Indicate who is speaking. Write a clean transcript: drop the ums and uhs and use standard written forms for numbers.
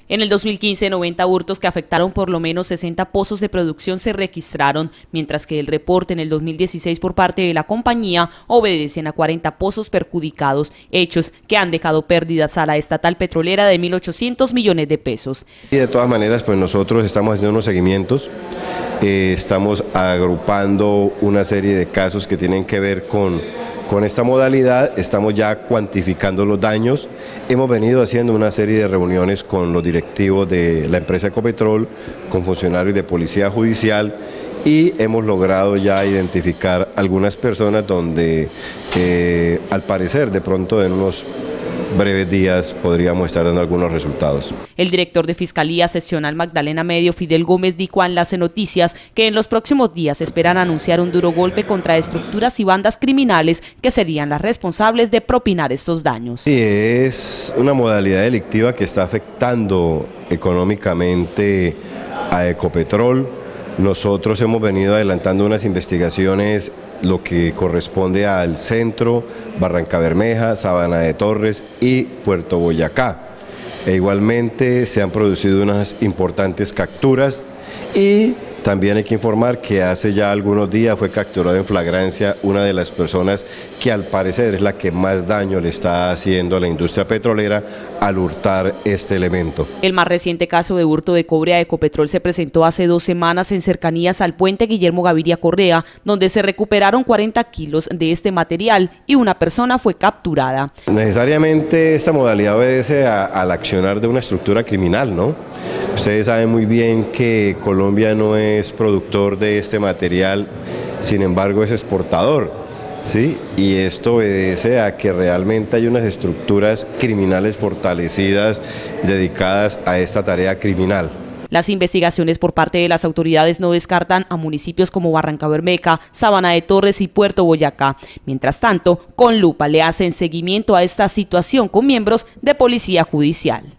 Speaker 1: En el 2015, 90 hurtos que afectaron por lo menos 60 pozos de producción se registraron, mientras que el reporte en el 2016 por parte de la compañía obedecen a 40 pozos perjudicados, hechos que han dejado pérdidas a la estatal petrolera de 1.800 millones de pesos.
Speaker 2: Y de todas maneras, pues nosotros estamos haciendo unos seguimientos, estamos agrupando una serie de casos que tienen que ver con esta modalidad, estamos ya cuantificando los daños, hemos venido haciendo una serie de reuniones con los directivos de la empresa Ecopetrol, con funcionarios de policía judicial y hemos logrado ya identificar algunas personas donde al parecer de pronto en unos breves días podríamos estar dando algunos resultados.
Speaker 1: El director de Fiscalía Seccional Magdalena Medio, Fidel Gómez, dijo a Enlace Noticias que en los próximos días esperan anunciar un duro golpe contra estructuras y bandas criminales que serían las responsables de propinar estos daños.
Speaker 2: Sí, es una modalidad delictiva que está afectando económicamente a Ecopetrol. Nosotros hemos venido adelantando unas investigaciones, lo que corresponde al centro, Barrancabermeja, Sabana de Torres y Puerto Boyacá. Igualmente se han producido unas importantes capturas y también hay que informar que hace ya algunos días fue capturada en flagrancia una de las personas que al parecer es la que más daño le está haciendo a la industria petrolera al hurtar este elemento.
Speaker 1: El más reciente caso de hurto de cobre a Ecopetrol se presentó hace 2 semanas en cercanías al puente Guillermo Gaviria Correa, donde se recuperaron 40 kilos de este material y una persona fue capturada.
Speaker 2: Necesariamente esta modalidad obedece al accionar de una estructura criminal, ¿no? Ustedes saben muy bien que Colombia no es productor de este material, sin embargo es exportador, ¿sí? Y esto obedece a que realmente hay unas estructuras criminales fortalecidas dedicadas a esta tarea criminal.
Speaker 1: Las investigaciones por parte de las autoridades no descartan a municipios como Barrancabermeja, Sabana de Torres y Puerto Boyacá. Mientras tanto, con lupa le hacen seguimiento a esta situación con miembros de Policía Judicial.